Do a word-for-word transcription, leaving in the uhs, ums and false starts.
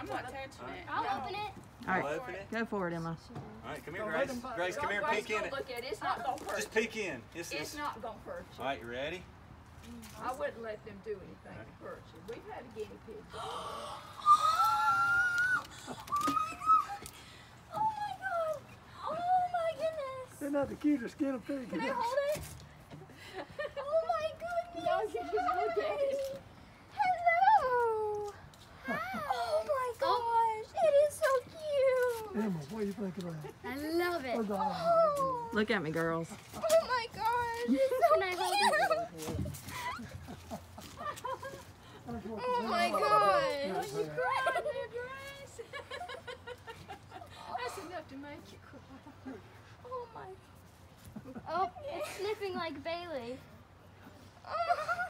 I'm not touching it. I'll open it. All right, Open it. go for it, Emma. All right, come here, Grace. Grace, come here and peek in it. Look at it. It's not gonna hurt. Just peek in. It's, It's not gonna hurt you. All right, you ready? I wouldn't let them do anything to hurt you. We've had a guinea pig. They're not the cutest guinea pig. Can I hold it? Oh my goodness! No, you just look at it. Hello! Oh my gosh! It is so cute! Emma, what do you think of that? I love it! Oh, God. Oh, Look at me, girls. oh my gosh! It's so Can I hold cute! Oh my gosh! You cried there, Grace. That's enough to make you cry. Oh my... Oh, it's sniffing like Bailey.